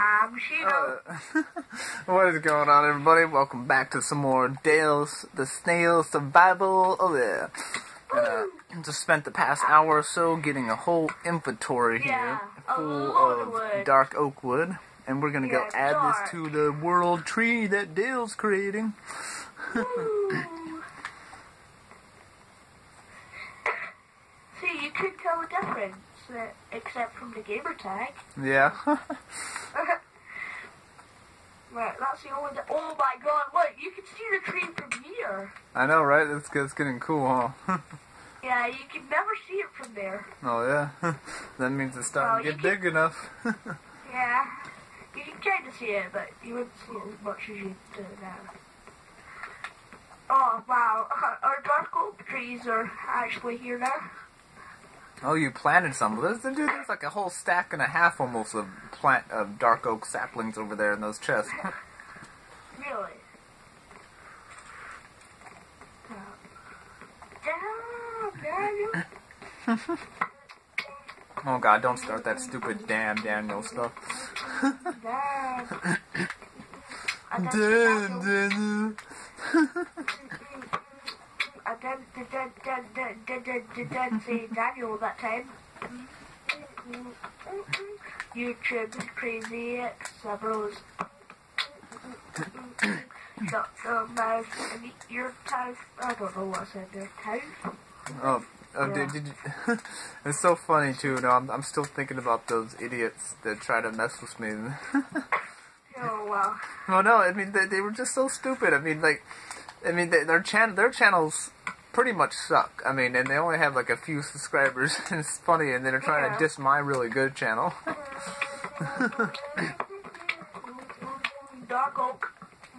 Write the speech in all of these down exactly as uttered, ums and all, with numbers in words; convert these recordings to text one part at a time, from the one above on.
I'm Shino. Uh, what is going on, everybody? Welcome back to some more Dalethesnails survival. Oh yeah. And, uh, just spent the past hour or so getting a whole inventory Yeah, here a full lot of of wood. dark oak wood. And we're gonna Yeah, go add dark. this to the world tree that Dale's creating. Woo. See, you could tell the difference, uh, except from the gamer tag. Yeah. Right, that's the only. Di- oh my God! Look, you can see the tree from here. I know, right? It's, it's getting cool, huh? Yeah, you can never see it from there. Oh yeah. That means it's starting Well, to get you big enough. Yeah, you can kind of see it, but you wouldn't see it as much as you do now. Oh wow! Our dark oak trees are actually here now. Oh, you planted some. There's, dude, there's like a whole stack and a half almost of plant of dark oak saplings over there in those chests. Really? Damn, Daniel. Oh god, don't start that stupid damn Daniel stuff. Damn. Damn Daniel. I didn't, didn't, didn't, didn't, didn't, didn't say Daniel that time. YouTube crazy X-Bros. Shut the mouth and eat your tooth. I don't know what's in their tooth. Oh, oh Yeah. dude, did you, it's so funny too. No, I'm, I'm still thinking about those idiots that try to mess with me. Oh well. Well, no, I mean they, they were just so stupid. I mean, like, I mean they, their chan their channels pretty much suck. I mean, and they only have like a few subscribers. And it's funny, and they're trying Yeah. to diss my really good channel. Dark oak.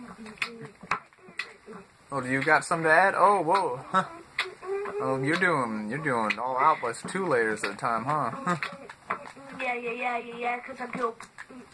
Oh, do you got some to add? Oh, whoa. Oh, you're doing you're doing all out with two layers at a time, huh? Yeah, yeah, yeah, yeah, yeah, because I'm dope.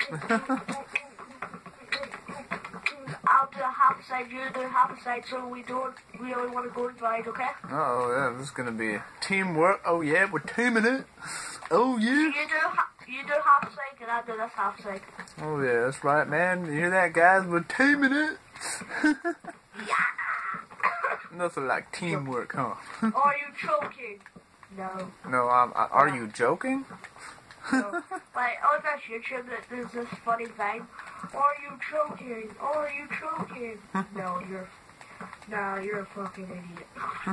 I'll do a half side, you do a half side, so we don't really want to go divide, okay? Oh yeah, this is gonna be teamwork. Oh yeah, we're teaming it. Oh yeah. You do ha- you do half side, and I do this half side. Oh yeah, that's right, man. You hear that, guys? We're teaming it. Yeah. Nothing like teamwork, huh? Are you choking? No. No, um, uh, are you joking? No. Like on this YouTube, there's this funny thing. Are you choking? Are you choking? No, you're. No, you're a fucking idiot.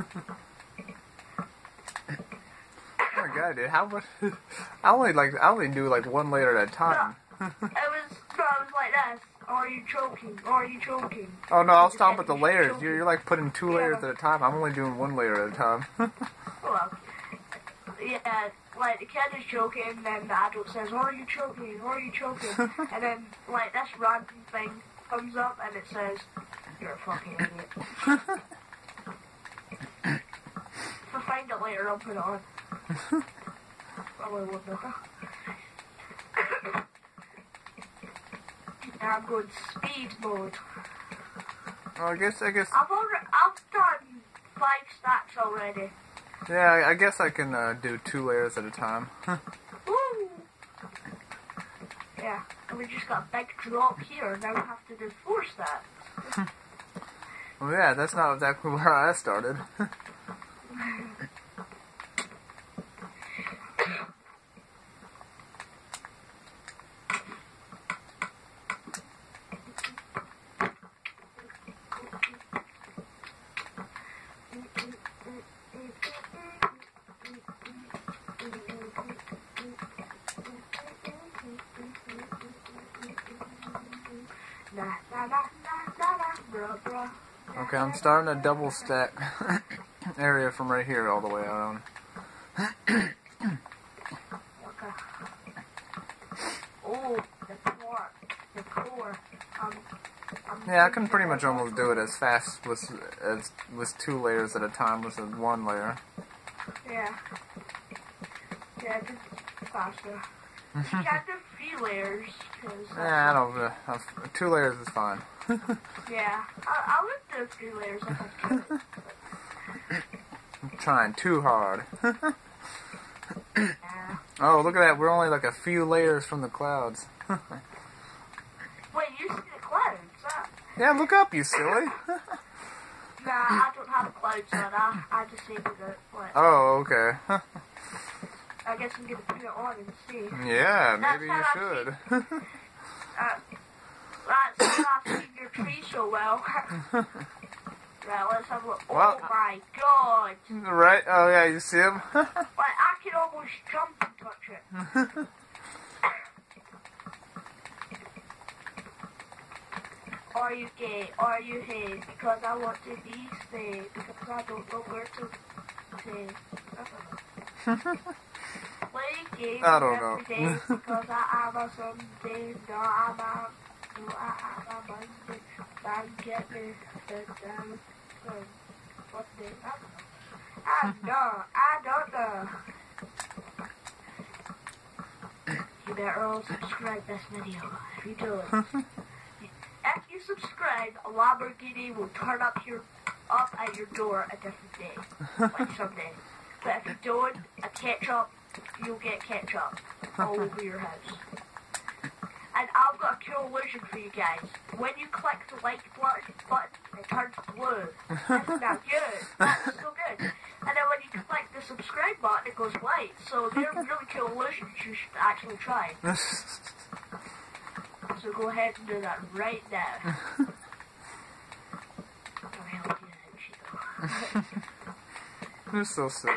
Oh my god, dude, how much? I only like I only do like one layer at a time. No, it was. No, it was like this. Are you choking? Are you choking? Oh no, I'll stop with the layers. You're, you're like putting two Yeah. layers at a time. I'm only doing one layer at a time. Well, yeah, like the kid is choking, and then the adult says, "Are you choking? Are you choking?" And then like this random thing comes up, and it says, "You're a fucking idiot." If I find it later, I'll put it on. Probably won't know. Now I'm going speed mode. Well, I guess I guess I've already, I've done five stacks already. yeah, I- I guess I can uh, do two layers at a time. Woo! Yeah, and we just got a big drop here. Now we have to do four stacks. Well, yeah, that's not exactly where I started. Nah, nah, nah, nah, nah, nah, bruh, bruh. Okay, I'm starting a double stack area from right here all the way around. Okay. Oh, the core, the core. Um, um, Yeah, I can pretty much almost do it as fast with as with two layers at a time with one layer. Yeah. Yeah, just faster. You can't do three layers. Cause Yeah, I don't. Uh, uh, two layers is fine. Yeah, I, I would do three layers if I could. I'm trying too hard. Yeah. Oh, look at that. We're only like a few layers from the clouds. you see the clouds? Huh? Yeah, look up, you silly. Nah, I don't have clouds on. I, I disabled it. What? Oh, okay. I guess I'm gonna put it on and see. Yeah, That's maybe how you I should. Uh, that's how I've seen your tree so well. Right, let's have a look. Well, oh my god! Right? Oh, yeah, you see him? Like, I can almost jump and touch it. Are you gay? Are you his? Because I want to be saved. Because I don't know where to say. Play games I don't know. every day because I am a Sunday. No, I'm a, no, I am a Monday. Man, get me the damn thing. What day? I don't know. I know. I don't know. You better all subscribe this video. If you do it. If you subscribe, a Lamborghini will turn up your up at your door a different day, like someday. But if you don't, a ketchup, you'll get ketchup all over your house. And I've got a cool illusion for you guys. When you click the like button, button it turns blue. That's not good. That's so good. And then when you click the subscribe button, it goes white. So they're really cool illusions you should actually try. So go ahead and do that right now. I'll help you out, Chico. You're so silly.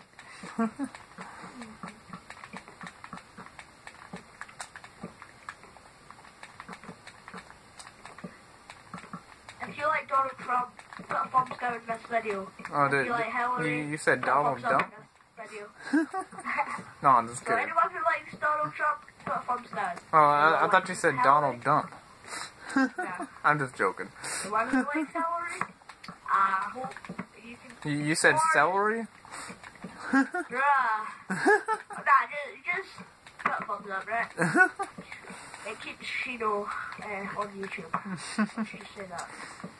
If you like Donald Trump, put a thumbs down in this video. Oh, If dude, you like Hillary, you, you said put a Donald thumbs up Dump? in this video. No, I'm just So kidding. anyone who likes Donald Trump, put a thumbs down. Oh, I, I Anyone thought you said likes Donald Dump. Hillary, no. I'm just joking. The one who likes Hillary, I hope you can... You, you said celery? Bruh. Nah, just, just put a thumbs up, right? And keep Shino uh, on YouTube. Let's just say that.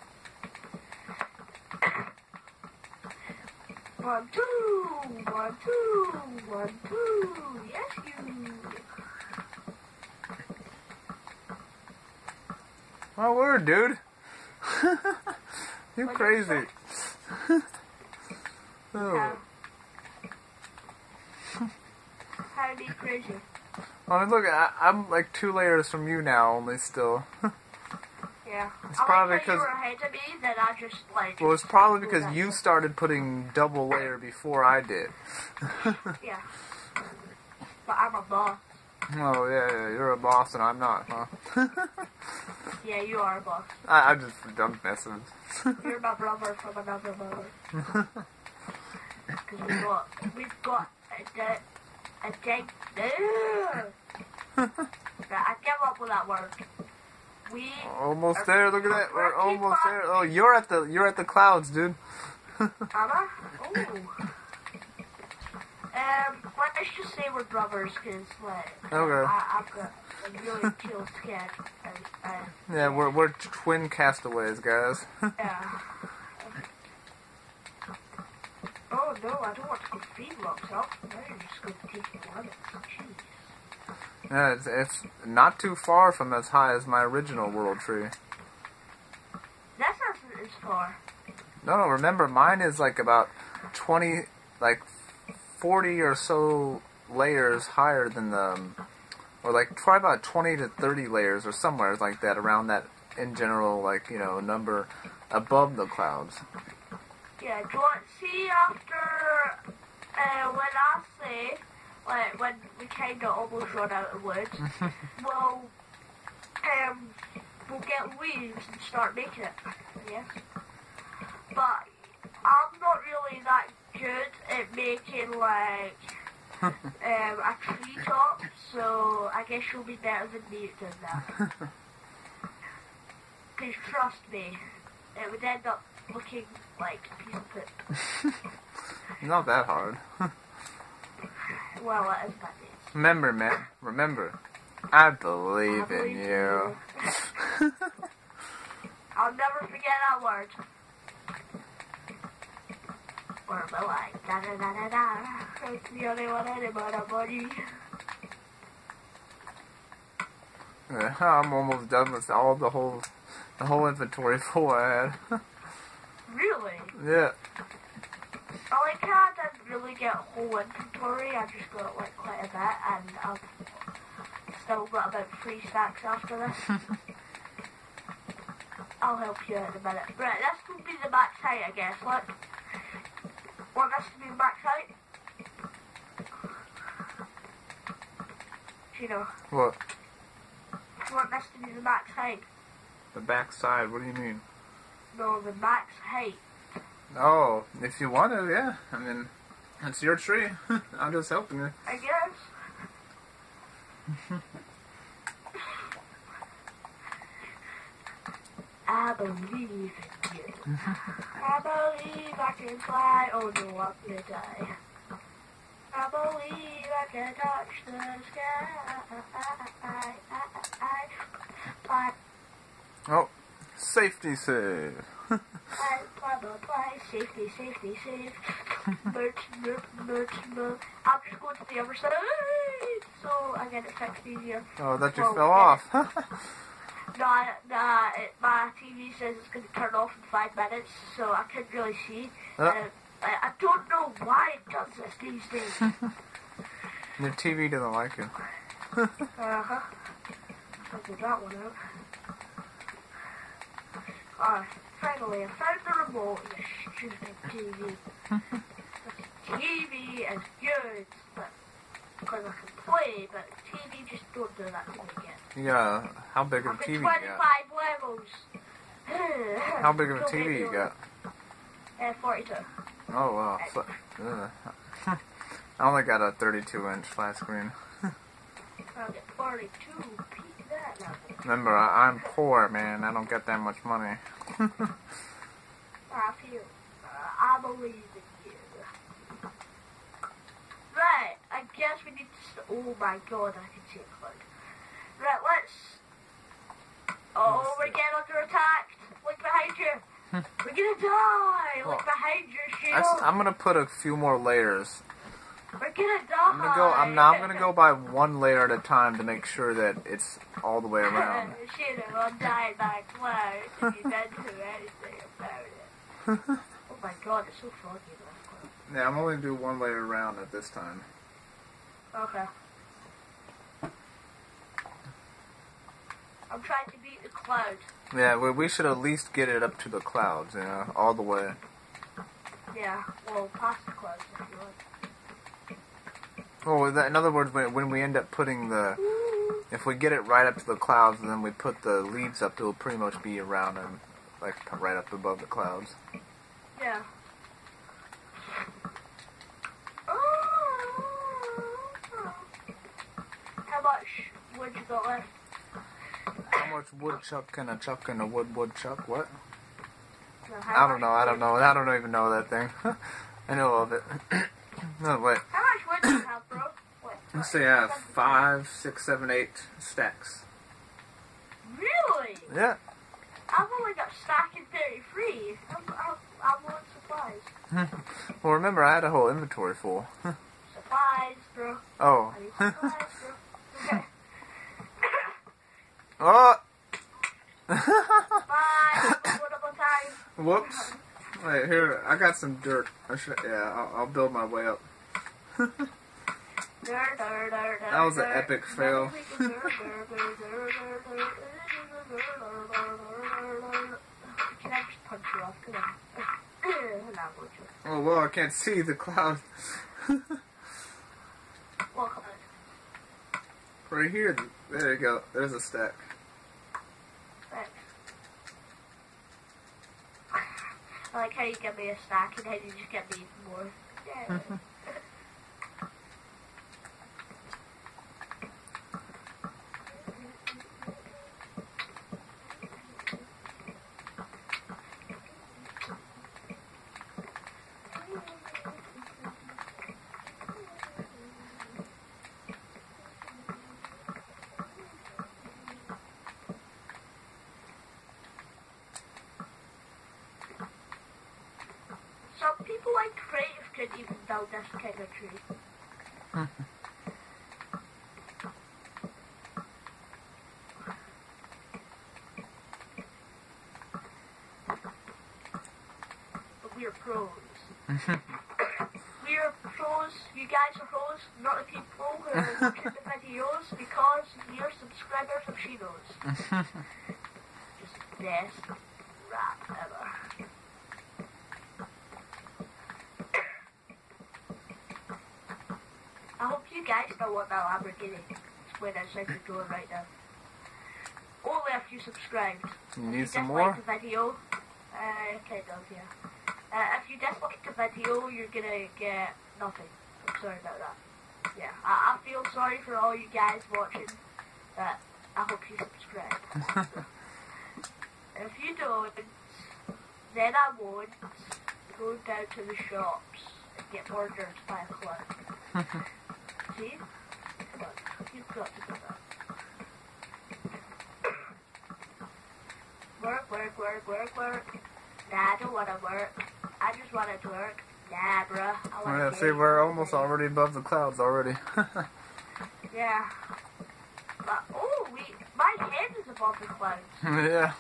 One, two, one, two, one, two. Yes, you. My word, dude. You What crazy. Oh. How? How be crazy? I mean, look, I, I'm like two layers from you now, only still. Yeah. It's I probably like how you because- were ahead of me, then I just like. Well, it's probably because you started putting double layer before I did. Yeah. But I'm a boss. Oh, yeah, yeah, you're a boss and I'm not, huh? Yeah, you are a boss. I, I'm just, I'm messing. You're my brother from another mother. Because we've got, we've got a dead, a dead, right, I give up with that word. We Almost are- there, look at that, we're pretty almost far- there. Oh, you're at the, you're at the clouds, dude. Am I? Ooh. Um, let's just say we're brothers, because, like, Okay. I, I've got a really cool skin. And, uh, Yeah, we're, we're twin castaways, guys. yeah. Oh no, I don't want to go feed rocks up. I'm just going to take the limits. Jeez. Yeah, it's, it's not too far from as high as my original world tree. This isn't as far. No, no, remember, mine is like about twenty, like forty or so layers higher than the, um, or like probably about twenty to thirty layers or somewhere like that, around that in general, like, you know, number above the clouds. Yeah, do you want to see after, uh, when I say, like, when we kind of almost run out of wood, we'll, um, we'll get leaves and start making it, yes? But I'm not really that good at making, like, um, a tree top, so I guess you'll be better than me at doing that. Because trust me, it would end up looking like a piece of poop. Not that hard. Well, it is that is. Remember, man, remember, I believe, I believe in you. I'll never forget that word. Or will I? Da da da da da. It's the only one anybody. Yeah, I'm almost done with all the whole, the whole inventory full I had. Really? Yeah. I like how I didn't really get a whole inventory. I just got like quite a bit, and I've still got about three stacks after this. I'll help you in a minute. Right, this will be the max height, I guess. Look. Want this to be the max height? You know. What? You want this to be the max height? The back side, what do you mean? No, the max height. Oh, if you want to, yeah. I mean, it's your tree. I'm just helping you. I guess. I believe in you. I believe I can fly. Oh no, I'm gonna die. I believe I can touch the sky. I, Oh, safety save. I, blah, blah, blah. Safety, safety, safe. Merch, merch, merch, merch. I'm just going to the other side, so I get it fixed easier. Oh, that you Well, fell yeah. off. Nah, nah, it, my T V says it's going to turn off in five minutes, so I couldn't really see. Uh. Uh, I, I don't know why it does this these days. Your T V doesn't like you. uh-huh. I'll get that one out. Ah, finally, I found the remote, you stupid T V. T V is good, but because I can play, but T V just don't do that to me again. You got a, how big of I've a T been V you got? twenty-five levels. How big of a Don't T V make you me got? Uh, forty-two. Oh wow. So, uh, I only got a thirty-two inch flat screen. I'll get forty-two. Peak that level. Remember, I, I'm poor, man. I don't get that much money. I feel. Uh, I believe in you. Right. I guess we need to. St- oh my god, I can see a cloud. Right, let's. Oh, we're getting under attack. Look behind you. We're gonna die. Look behind you, I shield. s- I'm gonna put a few more layers. We're gonna die. I'm gonna go. I'm now. I'm gonna go by one layer at a time to make sure that it's all the way around. Should have died by a cloud if you didn't do anything about it. Oh my god, it's so foggy in this cloud. Yeah, I'm only gonna do one layer around at this time. Okay. I'm trying to beat the cloud. Yeah, we, we should at least get it up to the clouds, you know, all the way. Yeah, well, past the clouds if you want. Well, that, in other words, when, when we end up putting the, if we get it right up to the clouds, and then we put the leaves up, it'll pretty much be around and like right up above the clouds. Yeah. How much wood you got left? How much woodchuck can a chuck in a wood woodchuck? What? No, how I don't know. I don't know. I don't even know that thing. I know of it. No, wait. How much wood do you have, bro? What? Let's see. I have five, six, seven, eight stacks. Really? Yeah. I've only got stack and thirty-three. I'm, I'm, I'm on supplies. Well, remember, I had a whole inventory full. Supplies, bro. Oh. I need supplies, bro. Okay. Oh. Bye. One more time. Whoops. Wait, here. I got some dirt. I should, yeah, I'll, I'll build my way up. Dur, dur, dur, dur, That was an dur. epic fail. Can I just punch you off? Come on. Not punch you. Oh, well, I can't see the cloud. Welcome in. Right here. There you go. There's a stack. Thanks. I like how you give me a snack and then you just give me more. Yeah. Some people like creative could even build this kind of tree. are pros. We are pros, you guys are pros, not the people who are watching the videos because your subscribers are Cheetos. Just best rap ever. I hope you guys know what that Lamborghini is when outside the door right now. Only if you subscribed. You need if you some dislike more? the video, uh, kind of, yeah. Uh, if you dislike the video, you're gonna get nothing. I'm sorry about that. Yeah, I, I feel sorry for all you guys watching, but I hope you subscribe. If you don't, then I won't go down to the shops and get murdered by a clown. See? Come on, you've got to do that. Work, work, work, work, work. Nah, I don't want to work. I just want to work. Nah, bruh. I want Yeah, to see, we're almost already above the clouds already. Yeah. But, oh, we, my head is above the clouds. Yeah.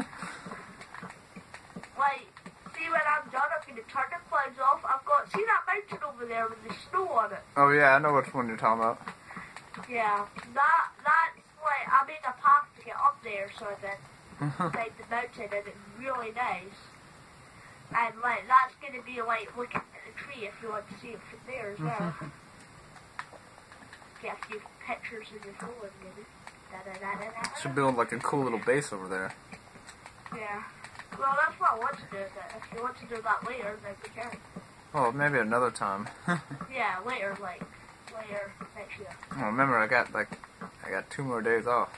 Like, see, when I'm done, I'm going to turn the clouds off. I've got, see that mountain over there with the snow on it? Oh yeah, I know which one you're talking about. Yeah. That, that's like, I made a path to get up there, so I did. Like the mountain, and it's really nice. And like that's gonna be like looking at the tree if you want to see it from there as well. Get a few pictures in your phone, maybe. Da, da, da, da, da. Should build like a cool little base over there. Yeah. Well, that's what I want to do. But if you want to do that later, then we can. Oh, maybe another time. Yeah, later, like later next year. Well, remember, I got like, I got two more days off.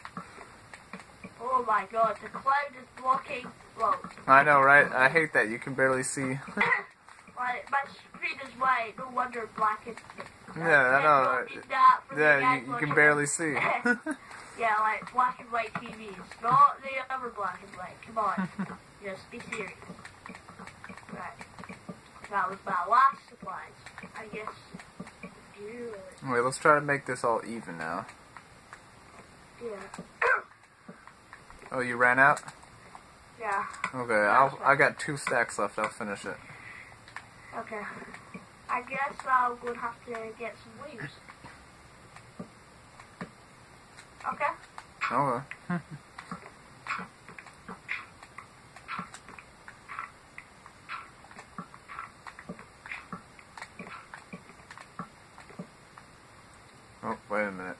Oh my God, the cloud is blocking. Well, I know, right? I hate that you can barely see. like my screen is white. No wonder black is. Yeah, I know. Right? Right? Yeah, you, you can barely see. Yeah, like black and white T Vs. Not the other black and white. Come on. Just be serious. Right. That was my last supplies. I guess. You. Wait, let's try to make this all even now. Yeah. Oh, you ran out? Yeah. Okay, I'll, I got two stacks left. I'll finish it. Okay. I guess I'm going to have to get some leaves. Okay. Okay. Oh, wait a minute.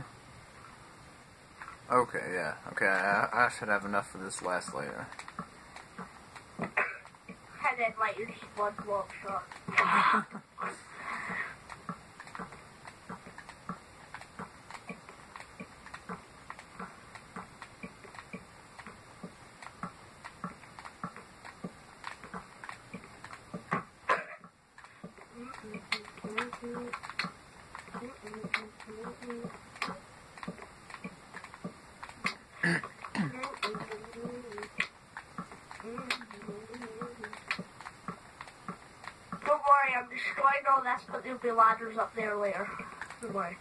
Okay, yeah. Okay, I, I should have enough for this last layer. And then like your one block shot. Don't worry, I'm destroying all this, but there'll be ladders up there later. Don't worry.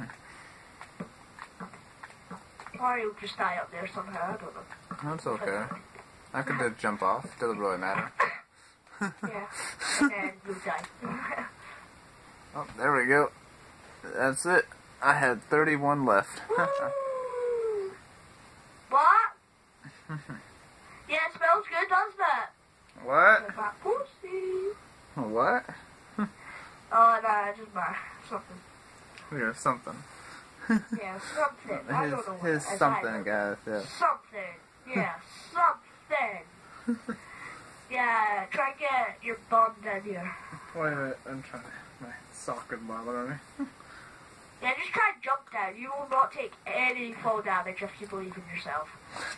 Or you'll just die up there somehow, I don't know. That's okay. I could just jump off. Doesn't really matter. Yeah, and then you'll die. Oh, there we go. That's it. I had thirty-one left. Woo! What? Yeah, it smells good, doesn't it? What? My pussy. What? Oh, no, just my something. Here's something. Yeah, something. I Here's, don't know what here's it is something, either. guys. Yeah. Something. Yeah, something. Yeah, try and get your bum down here. Wait a minute. I'm trying. My sock is bothering me. Yeah, just try and jump down. You will not take any fall damage if you believe in yourself.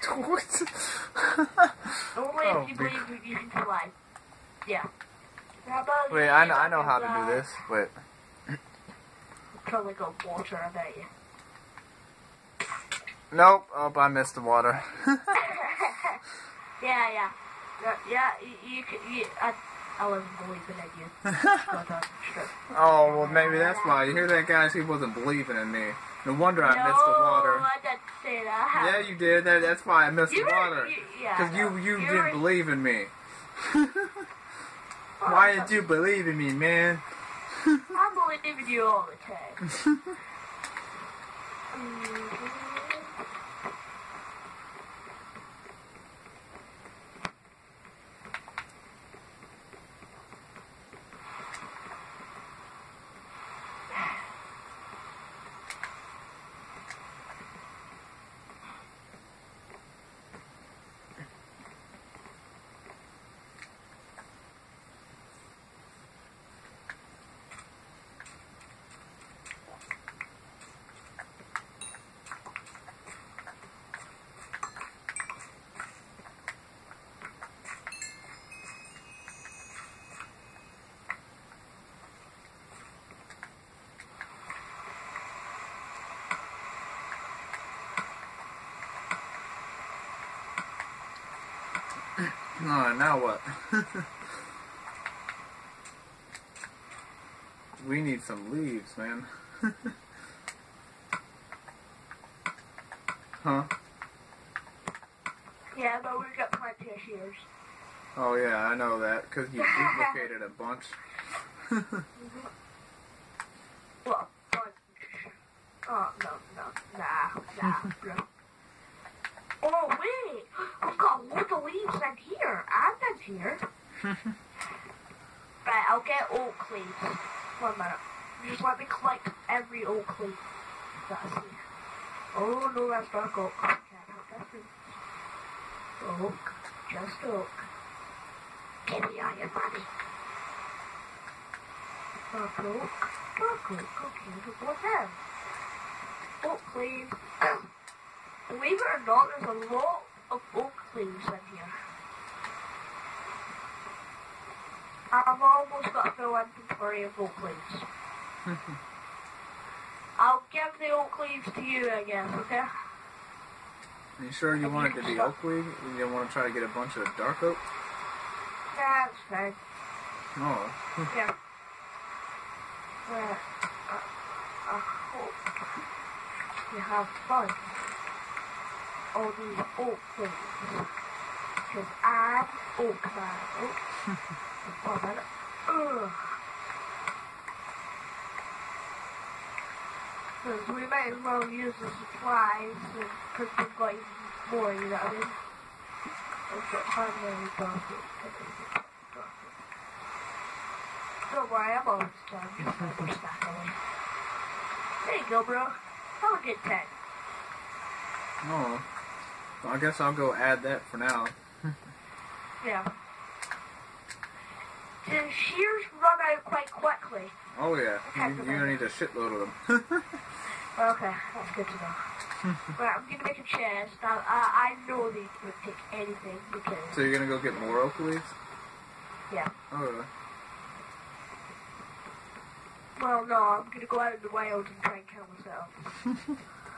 What? Only Oh, if you big- believe you can fly. Yeah. Wait, I know, I know how to do this. Wait. Probably got water, I bet you. Nope. Oh, I missed the water. yeah, yeah. Yeah, yeah you, you, can- you I, I wasn't believing in you. But, uh, sure. Oh, well, maybe that's why. You hear that, guys? He wasn't believing in me. No wonder I no, missed the water. I didn't say that. Yeah, you did. That, that's why I missed You the were- water. you- yeah, Because you, no, you you didn't were- believe in me. Why did you believe in me, man? I believe in you all the time. Alright, now what? We need some leaves, man. Huh? Yeah, but we've got plenty of shears. Oh yeah, I know that, because you duplicated a bunch. Well, bunch. Oh, no, no, nah, nah, no. Oh, wait! I've got loads of leaves in here, and in here. Right, I'll get oak leaves. One minute. Just let me collect every oak leaf that I see. Oh, no, that's not oak. I can't have that. Oak. Just oak. Give me all your money. Dark oak. Dark oak. Okay, what's that? Oak leaves. Believe it or not, there's a lot of oak leaves in here. I've almost got a full inventory of oak leaves. I'll give the oak leaves to you, I guess, okay? Are you sure you And want you it to can be stop. oak leaf? You didn't want to try to get a bunch of dark oak? That's fine. Oh. Yeah. Well, uh, I hope you have fun. All these oak leaves. Because I'm oak man. Oh, oh man. Ugh. Because we might as well use the supplies because we've got even more, you know what I mean? Let's get primary donkey. Don't worry, I'm almost done. Just put more stuff away. There you go, bro. Have a good time. Oh. Well, I guess I'll go add that for now. Yeah. The shears run out quite quickly. Oh yeah, you, you're gonna need a shitload of them. Okay, that's good to know. Right, I'm gonna make a chest. Now, I, I know they would take anything because... So you're gonna go get more oak leaves? Yeah. Oh. Well, no, I'm gonna go out in the wild and try and kill myself.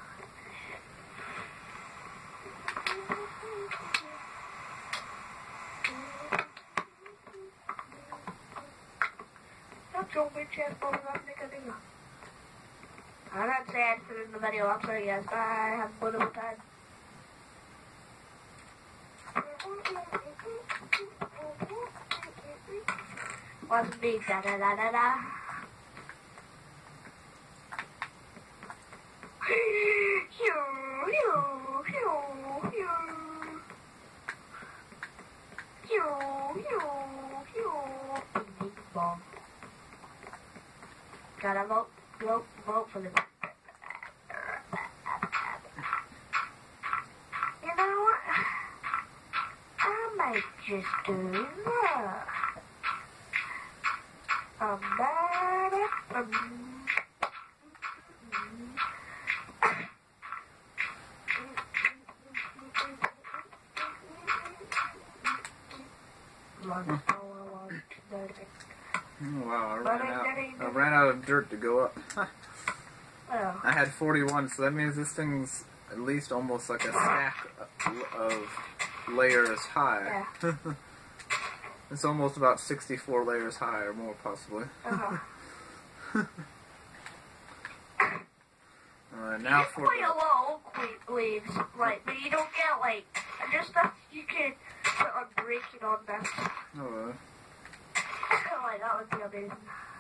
That's all my chest balls I'm making. I'm not saying anything in the video. I'm sorry, guys. Bye. Have a wonderful time. Wasn't me. Da da da da da. Gotta vote, vote, vote for the. You know what? I might just do that. Um, da, um. Oh, wow, I ran, out, I ran out of dirt to go up. Oh. I had forty-one, so that means this thing's at least almost like a stack of layers high. Yeah. It's almost about sixty-four layers high, or more possibly. Uh-huh. uh, now for quite a lot of oak leaves, right? But you don't get like just stuff you can put on breaking on this. Oh, uh, like, that would be amazing.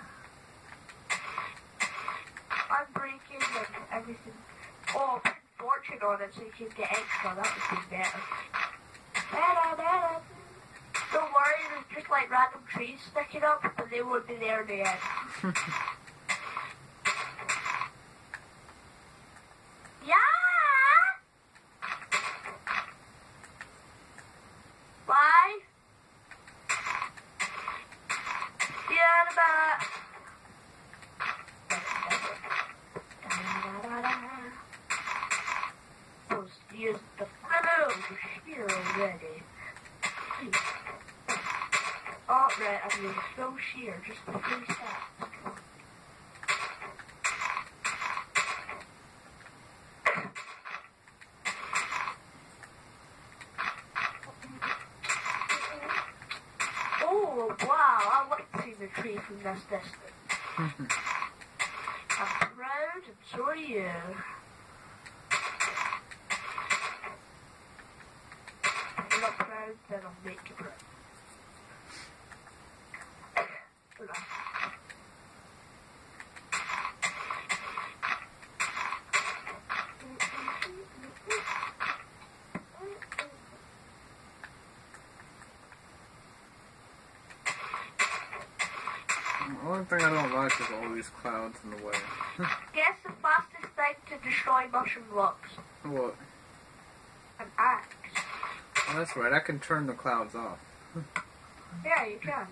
Unbreaking and everything. Oh, put fortune on it so you can get extra. That would be better. Better, better. Don't worry, there's just like random trees sticking up, but they won't be there in the end. Yeah! Why? Yeah, about. Use the fellow here already. Please. Oh, right, I'm using no shear, just the three steps. Oh, wow, I like to see the tree from this distance. I'm proud, and so are you. Not proud, then I'll make you proud. The only thing I don't like is all these clouds in the way. Guess the fastest thing to destroy mushroom blocks? What? An axe. Oh, that's right, I can turn the clouds off. Yeah, you can.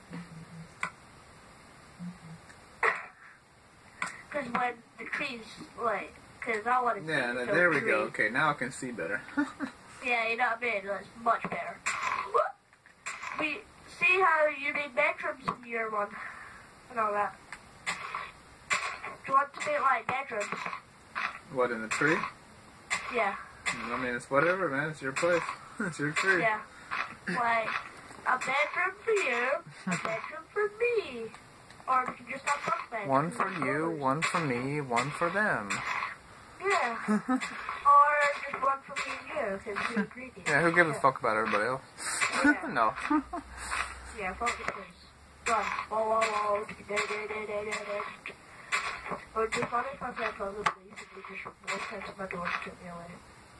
Because when the trees, like, because I want to see Yeah, the there we tree. go. Okay, now I can see better. Yeah, you know what I mean? That's much better. We see how you need bedrooms in year one and all that. Do you want to make like bedrooms? What, in the tree? Yeah. I mean, it's whatever, man. It's your place. It's your tree. Yeah. Like, a bedroom for you, a bedroom for me. Or we can just have one bedroom. One for you, one for me, one for them. Yeah. Or just one for me and you, because we're greedy. Yeah, who gives yeah. a fuck about everybody else? Yeah. No. Yeah, fuck it, please. Run. Whoa, whoa, whoa. Da, da, da, da, da, da. Or it'd be funny if I said all the police and they just walked into my door and took me away.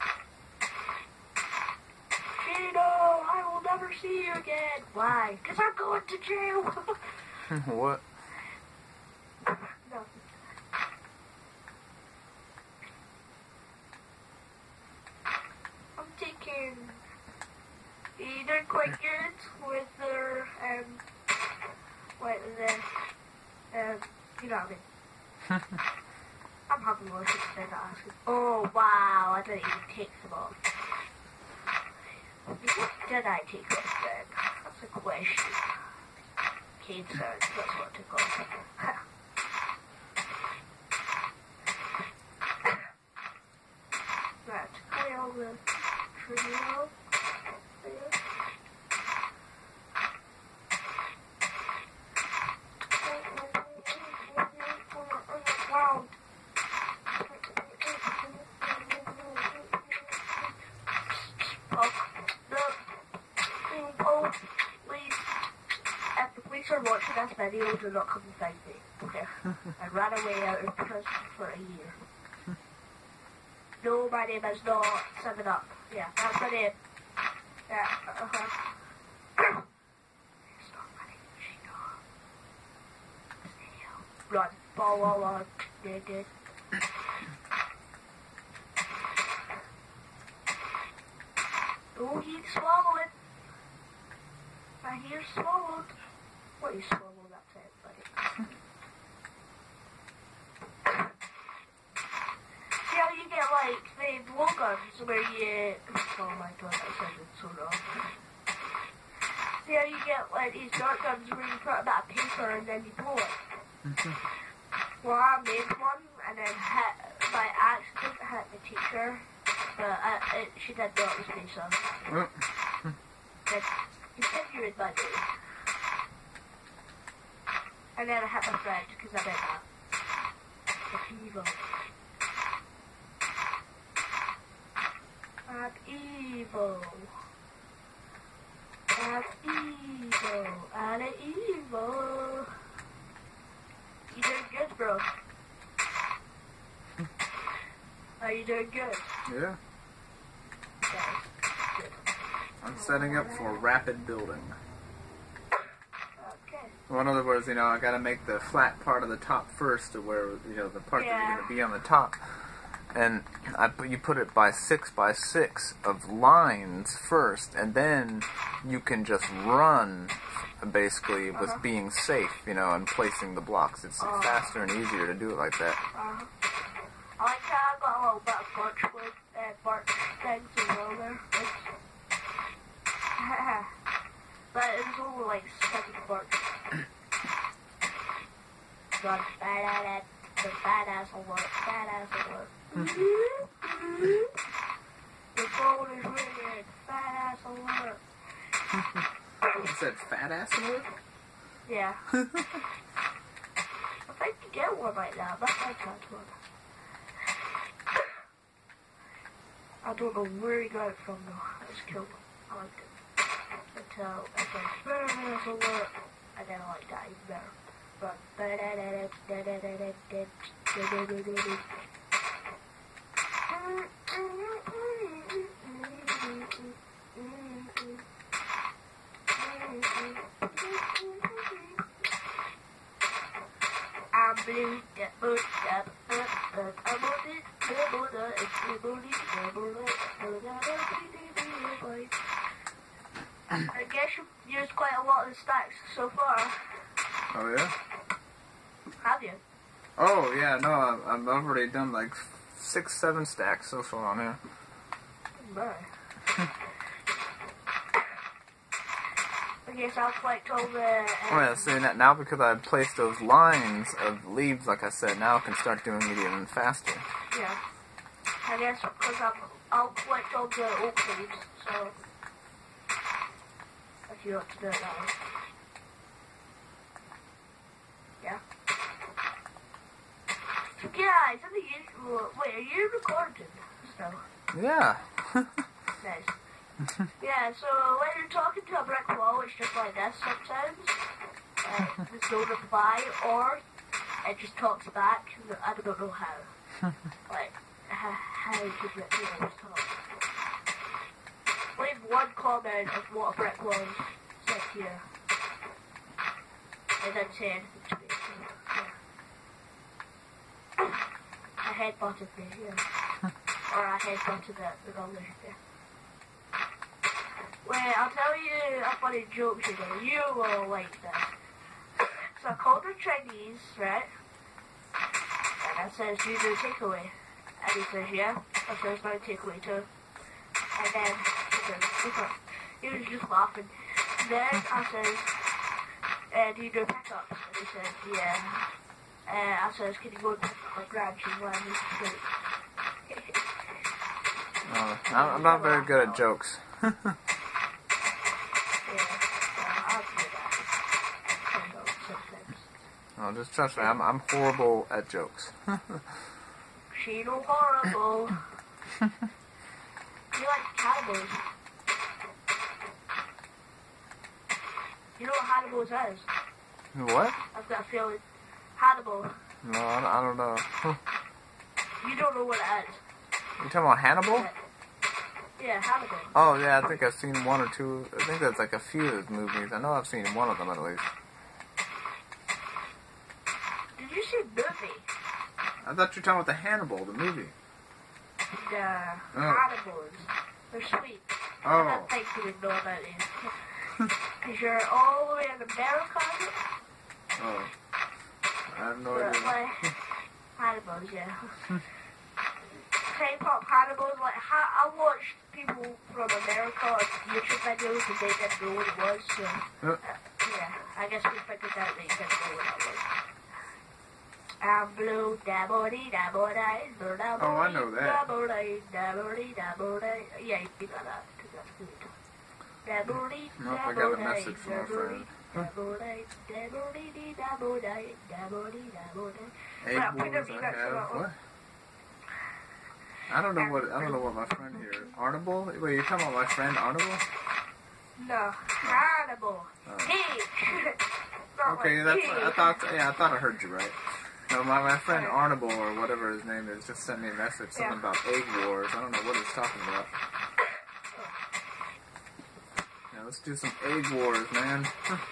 Chino, I will never see you again. Why? Because I'm going to jail. What? Nothing. I'm taking either quite good with their, um, with the, um, you know what I mean. I'm happy with it instead of asking. Oh, wow, I didn't even take them off. What did I take off then? That's a question. Cane sounds, that's what I took off. Right, clear all the tree off. There. Wow. Oh, no. Oh, please. If the police are watching this video, do not come and find me. Okay. I ran away out of prison for a year. No, my name is not seven up. Yeah, that's my name. Yeah, uh-huh. It's not my name, Chino. Snail. Run. Ball, ball, ball. Dead, dead. Oh, he's swallowing. I hear swallowed. What you swallow, that's it, buddy. See how you get like the blowguns where you. Oh my god, that sounded so wrong. See how you get like these dart guns where you put a bit of paper and then you blow it? Well, I made one and then hit, by accident, hit the teacher. But I, it, she did not with me, so. Then continue with my day. And then I hit my friend because I did that. It's evil. I'm evil. I'm evil. I'm evil. doing good. Yeah. Okay. Good. I'm setting up for rapid building. Okay. Well, in other words, you know, I gotta make the flat part of the top first, to where, you know, the part Yeah. that's gonna be on the top. And I put, you put it by six by six of lines first, and then you can just run, basically, with Uh-huh. being safe, you know, and placing the blocks. It's Uh-huh. faster and easier to do it like that. Uh-huh. I like how I got a little bit of birch wood and birch things as well there. It's but it's all like second birch. Got badass, the badass alert, badass alert. The phone is ringing, badass alert. You said fat ass alert? Yeah. I think you get one right now. That's my touch one. I don't know where he got it from though. It's cool. I liked it. Until it says badass alert. And then I like that even better. But I'm blue, that boot, that boot, that I'm on it, that boot, that it's the booty, that boot, that boot, I guess you've used quite a lot of the stacks so far. Oh, yeah? Have you? Oh, yeah, no, I've, I've already done like six, seven stacks so far on here. Right. Okay, so I'll collect all the... Um, Oh, yeah, see, n- now because I've placed those lines of leaves, like I said, now I can start doing it even faster. Yeah. I guess because I'll, I'll collect all the oak leaves, so... If you want to do it that way. Yeah. So guys, I think you... Wait, are you recording still? Yeah. Nice. Yeah, so when you're talking to a brick wall, it's just like this sometimes. Uh, there's no reply, or it just talks back. I don't know how. Like, how, how you could let people talk. Leave one comment of what a brick wall said here. And then say anything to me. Yeah. I headbutted me, yeah. Or I headbutted the, the rubbish, yeah. Wait, I'll tell you a funny joke today. You will like this. So I called her Chinese, right? And I says, do you do takeaway? And he says, yeah. I says, no takeaway too. And then he says, okay. He was just laughing. Then I says, uh, do you do pickups? And he said, yeah. Uh, I says, can you go and pick up my grand? She's lying. Uh, I'm I'm not very good at jokes. Oh, just trust me, I'm I'm horrible at jokes. She no horrible. You like cannibals. You know what Hannibal is? What? I've got a feeling. Hannibal. No, I, I don't know. You don't know what it is. You talking about Hannibal? Yeah, yeah Hannibal. Oh, yeah, I think I've seen one or two. I think that's like a few of the movies. I know I've seen one of them at least. Did you see movie? I thought you were talking about the Hannibal, the movie. The Oh. Hannibals. They're sweet. I Oh. don't think you would know about these. Because you're all the way in America. Oh. I have no But, idea. like, Hannibals, yeah. K-pop Hannibals, like, ha- I watched people from America on YouTube videos and they didn't know what it was, so, Uh. uh, yeah, I guess we figured out that you didn't know what that was. I'm blue, dabble-dee, dabble-dee, blue, dabble-dee, Oh, I know that. dabble-dee, dabble-dee, dabble-dee. Yeah, you got that, because that's good. Dabble-dee, Nope, I got a dabble-dee, message from a friend. dabble-dee, dabble-dee, dabble-dee, dabble-dee, dabble-dee. Eight Well, we wolves never I got to have. that one. What? I don't know what I don't know what my friend here. Arnable? Wait, you're talking about my friend Arnable? No, Hannibal. Oh. H. Not Okay, like that's H. I thought yeah, I thought I heard you right. No, my, my friend Arnable, or whatever his name is, just sent me a message, something Yeah. about egg wars. I don't know what he's talking about. Yeah, let's do some egg wars, man.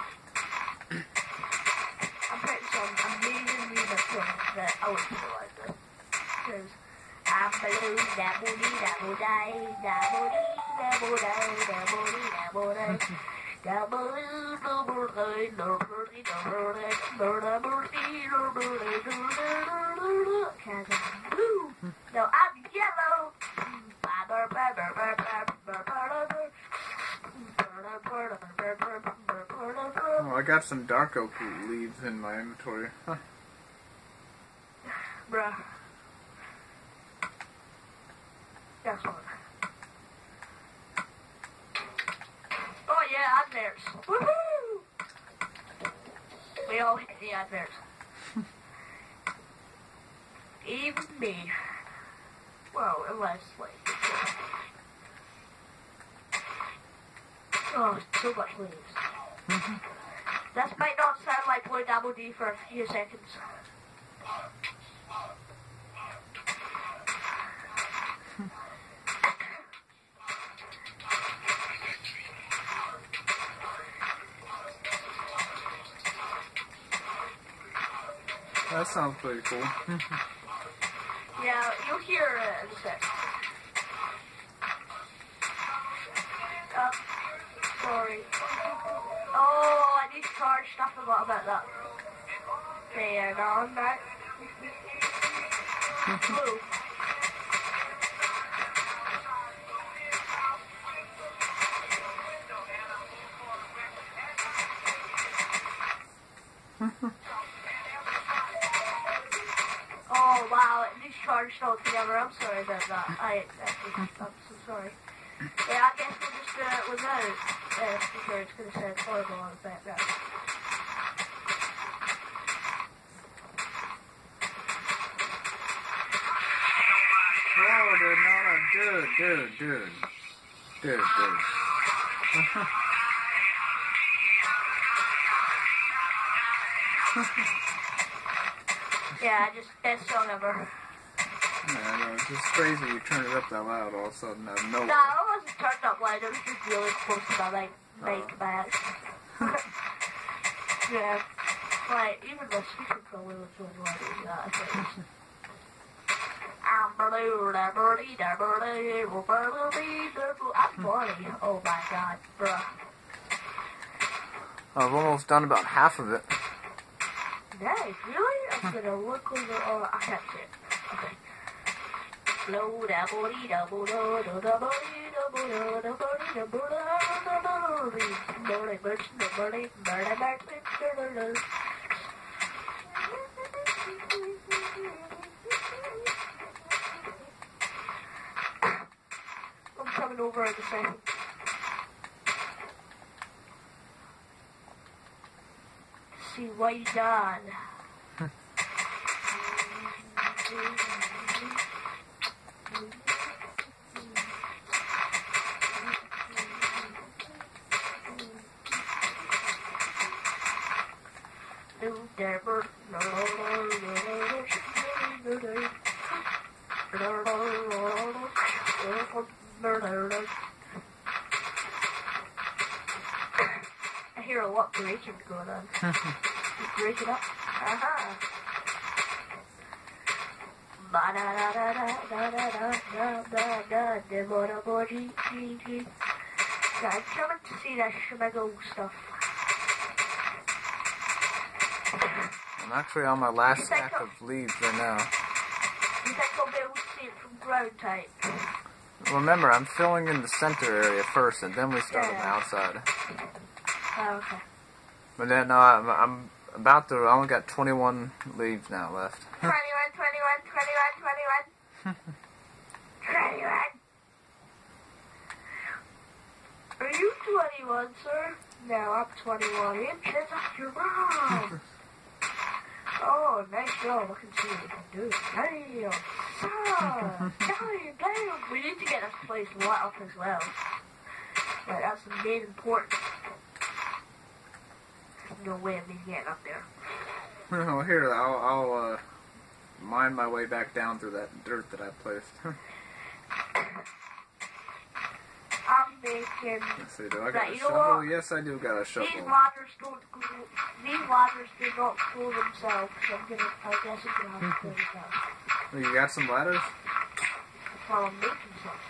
I'm putting some amazing music songs that I would feel like this. Because I'm blue, dabble dee, dabble die, dabble dee, dabble die, dabble dee, dabble die. Dabble dee, dabble die, dabble dee, dabble die, dabble dee, dabble die, dabble die. Cause I'm blue. No, I'm yellow. Oh, I got some dark oak leaves in my inventory. Huh. Bruh. Guess what? Oh yeah, adverts. Woohoo! We all hit the adverts. Even me. Well, unless, like, oh, so much leaves. That might not sound like Blue Double D for a few seconds. That sounds pretty cool. Yeah, you'll hear it in a sec. Oh, sorry. Oh, I need to charge stuff. I forgot about that. There, on that. Blue. Oh wow, it discharged altogether. I'm sorry about that. I actually, I'm so sorry. Yeah, I guess we'll just do it without. Yeah, because it's going to sound horrible on the background. Oh, dude, no, no, dude, dude, dude. Dude, dude. Yeah, I just, best song ever. Yeah, I know, it's just crazy you turn it up that loud all of a sudden out of nowhere. No, I wasn't turned up loud. I was just really close to my like, mic back. Yeah. Like, even the speaker probably was doing like that, I think. I'm funny. Oh my god, bruh. I've almost done about half of it. Nice, really? I'm gonna look over. Oh, I can't see it. Okay. Low double dee double do do double dee double do double dee double do double dee double dee birch double dee bird and bird double dee. I'm coming over in a second. See what you done. I hear a lot of breaking going on. Break it up. Aha. Ba da da da da da da da da da da da da G G G. Yeah, I'm coming to see that schmeggle stuff. I'm actually on my last stack of leaves right now. You think I'll be able to see it from ground type? Remember, I'm filling in the center area first, and then we start on the Yeah. outside. Oh, okay. But then, no, I'm, I'm about to, I only got twenty-one leaves now left. twenty-one, twenty-one, twenty-one, twenty-one. twenty-one. Are you twenty-one, sir? No, I'm twenty-one inches off your mouth. Oh, nice job. I can see what you can do. Damn. Son. Damn, damn. We need to get this place lit up as well. Like, that's the main important. No way of me getting up there. Well, here, I'll, I'll uh, mine my way back down through that dirt that I placed. I'm making... Let's see, do I got Right, a you know shovel? what? Yes, I do got a shovel. These ladders don't glue... These ladders do not glue themselves, so I'm gonna... I guess I'm gonna have to glue them down. Oh, you got some ladders? While I'm making some.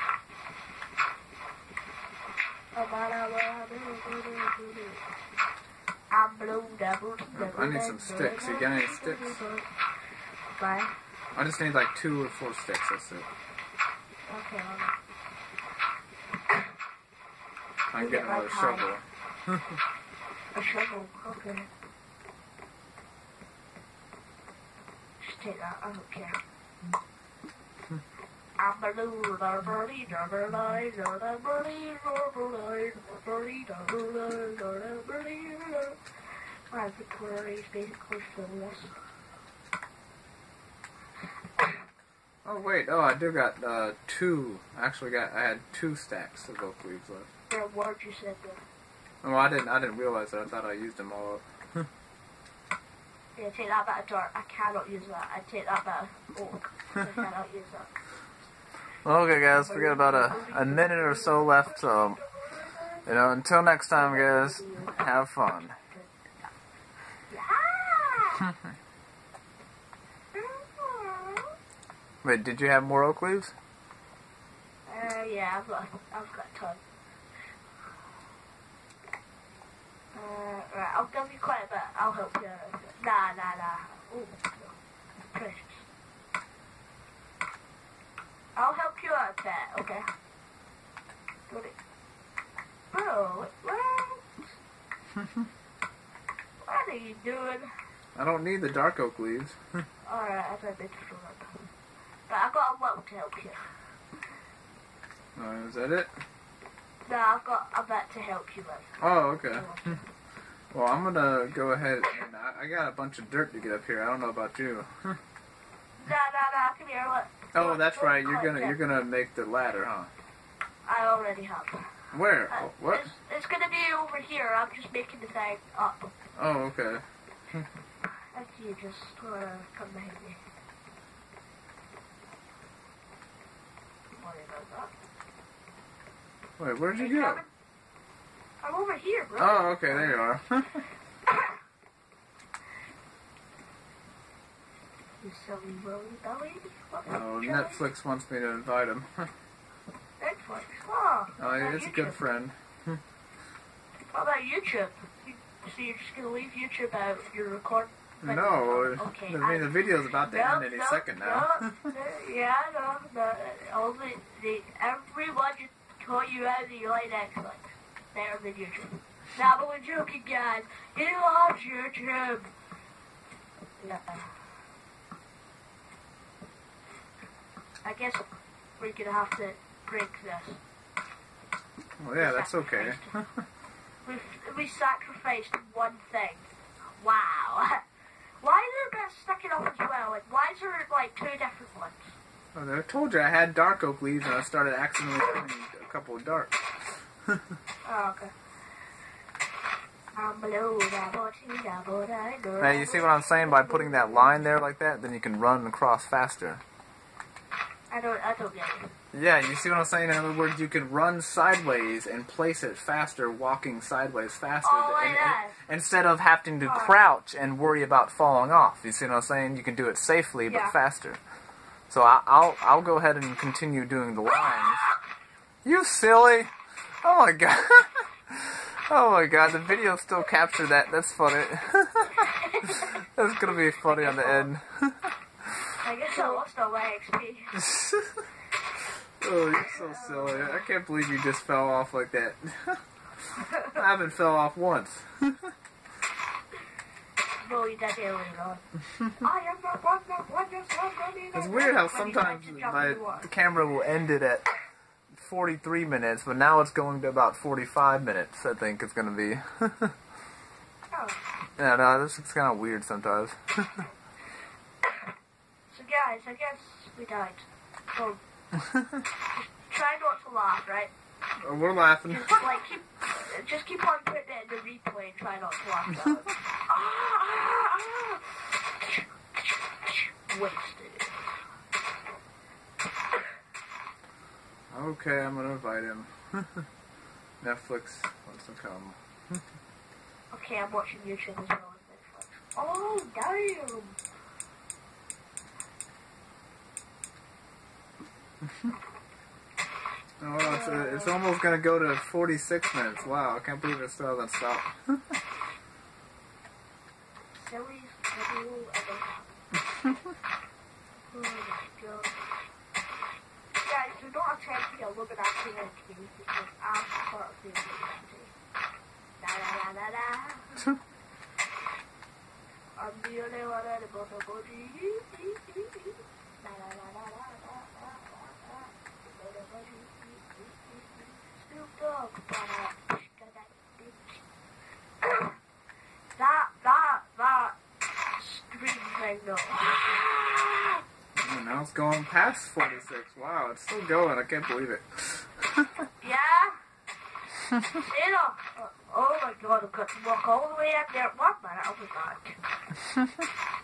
I'm blue, double, double, I need some sticks. You got any sticks? Bye. I just need like two or four sticks, that's it. Okay, I'll... I can get another shovel. A shovel, okay. Just take that, I don't care. I'm a little birdie, double line, double birdie, double line, birdie, double line, double birdie. My inventory is basically fullness. Oh wait, oh I do got uh, two. Actually, got I had two stacks of oak leaves left. Yeah, what you said there. Oh, I didn't. I didn't realize that. I thought I used them all up. Yeah, take that bit of dirt. I cannot use that. I take that bit of oak. I cannot use that. Well, okay, guys, we got about a, a minute or so left, so, you know, until next time, guys, have fun. Wait, did you have more oak leaves? Uh, yeah, I've got, I've got a ton. Uh, right, I'll give you quite a bit. I'll help you. Nah, nah, nah. Ooh, no. Precious. I'll help you out with that, okay? What it? Bro, what? What are you doing? I don't need the dark oak leaves. Alright, I thought they just were up. But I've got a lot to help you. Uh, is that it? No, I've got a bit to help you with. Oh, okay. Well, I'm gonna go ahead and I, I got a bunch of dirt to get up here. I don't know about you. Nah, nah, nah, come here, look. Oh, Look, that's look, right. You're look, gonna look. you're gonna make the ladder, huh? I already have. Where? Uh, Oh, what? It's, it's gonna be over here. I'm just making the thing up. Oh, okay. If you just wanna come behind me. Don't worry about that. Wait, where'd you Hey, go? Kevin? I'm over here, bro. Oh, okay, there you are. You silly Willy Belly. What Oh, the Netflix wants me to invite him. Netflix. Oh, Oh, what yeah, about he's a good YouTube? friend. What about YouTube? You, so you're just gonna leave YouTube out? You're recording? No, Okay. I mean the video's about to no, end any no, second now. No, no, yeah, no, no. Only the everyone just call you out that you like Netflix. Better than YouTube. Now, but we're joking, guys. He loves YouTube. Yeah. I guess we're gonna have to break this. Well, yeah, that's okay. we we sacrificed one thing. Wow. Why is there best sticking up as well? Like, why is there like two different ones? Oh, I told you I had dark oak leaves and I started accidentally putting a couple of dark. Oh, okay. Now, you see what I'm saying? By putting that line there like that, then you can run across faster. I don't, I don't get it. Yeah, you see what I'm saying? In other words, you can run sideways and place it faster, walking sideways faster. Oh, like and, that. and, instead of having to crouch and worry about falling off. You see what I'm saying? You can do it safely, but Yeah. faster. So I, I'll, I'll go ahead and continue doing the lines. You silly! Oh my god. Oh my god, the video still captured that. That's funny. That's gonna be funny on the end. I guess I lost all my X P. Oh, you're so silly. I can't believe you just fell off like that. I haven't fell off once. No, you did earlier on. I am the one that wonders what It's weird how sometimes my the camera will end it at forty-three minutes, but now it's going to about forty-five minutes, I think it's going to be. Oh. Yeah, no, this is kind of weird sometimes. So guys, I guess we died. So, just try not to laugh, right? We're laughing. Just, like, keep, just keep on putting it in the replay and try not to laugh at it. Ah, ah, ah. Wasted. Okay, I'm gonna invite him. Netflix wants to come. Okay, I'm watching YouTube as well as Netflix. Oh, damn! Oh, it's, uh, it's almost gonna go to forty-six minutes. Wow, I can't believe it still hasn't stopped. Silly, silly, oh my god. Guys, do not attempt to get Illuminati in me because I'm part of the Illuminati. Da da da da da. I'm the only one at the bottom of the da da da da da da da. Snoop Dogg, that, that, that scream thing though. Oh, now it's going past forty-six. Wow, it's still going. I can't believe it. Yeah? Sarah! Oh, oh my god, I've got to walk all the way up there. One minute, I'll be back.